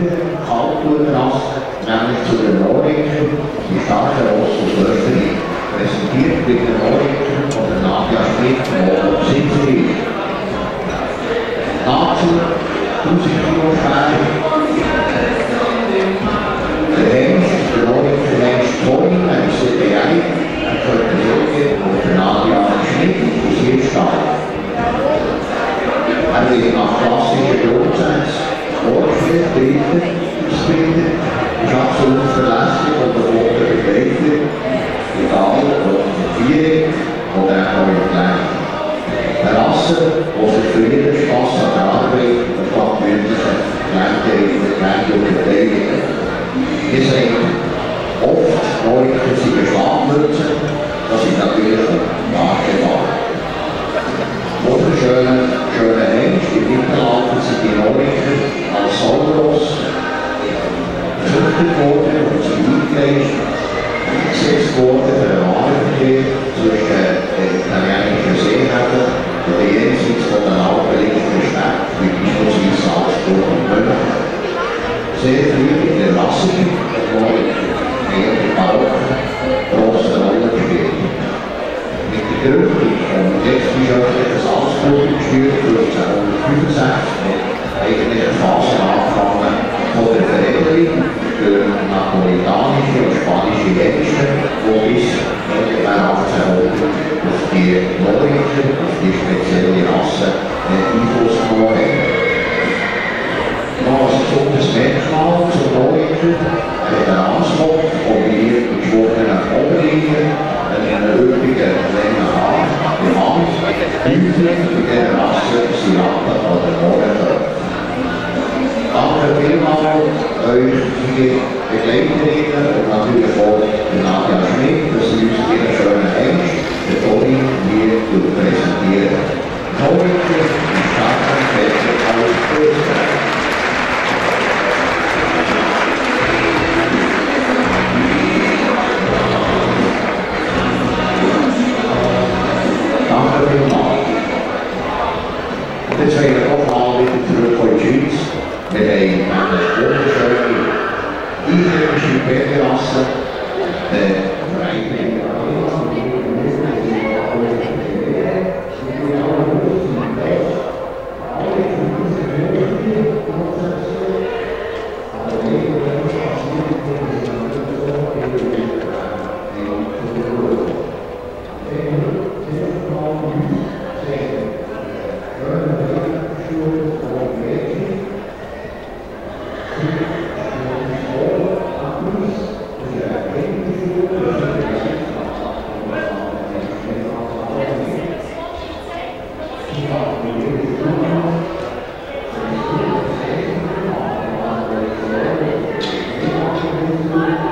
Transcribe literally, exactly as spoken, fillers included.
weiteren Kaltbluttrasse, nämlich zu den Nordiker, die starke Ross- und Löffel, präsentiert mit den Nordiker von der Nadia Schmidt, wo Besitzerin. Dazu tausend Kilo schwer. Der Hengst, der Nordiker Hengst Toni, ein C D I, er könnte Jürgen und der Nadia Schmidt aus Hirschtal. Er wird nach klassischen Grundsätzen vorgeführt, bildet, ausbildet, ist absolut verlässlich und der Boden begleitet, egal ob mit Viereck oder auch mit Länge. Eine Rasse, die sich für ihren Spass an der Arbeit und fachmündlichen Gelenke beteiligen. Wir sehen oft Nordiker sind Schlafmützen, das ist natürlich nachgefahren. Wunderschöne, schöne Hengst, im Mittelalter sind die Nordiker als Sauros gezüchtet worden und sind eingereist, eingesetzt worden für den Warenverkehr zwischen den italienischen Seehäfen und den jenseits von den Alpen liegenden Städten, wie beispielsweise Salzburg und München. Sehr früh in der Rassung der Nordiker eher die Barocken grosse Rolle gespielt. Mit der Gründung von rechtsbischöflichen Salzburg geführt fünfzehnhundertfünfundsechzig mit eigentlich eine Phase angefangen von der Veredelung durch napolitanische und spanische Gäste, die bis etwa achtzehnhundert auf die Nordiker, auf die spezielle Rasse, Einfluss genommen haben. Noch als besonderes Merkmal zum Nordiker hat der Anspruch kombiniert mit geschwungenen Oberlinien, einen üppigen langen Haar im Hand, häufig in dieser Rasse sind Rappen oder Mohrenköpfe. Danke vielmals euch vier Begleiterinnen und natürlich auch der Nadia Schmidt, dass sie uns ihren schönen Hengst, den Toni, hier präsentieren. Nordiker und starken Fächer aus Österreich. Danke vielmals. Und jetzt wollen wir doch mal wieder zurück in die Schweiz. Wir haben eine wunderschöne einheimische Pferderasse, den Verein. Thank you.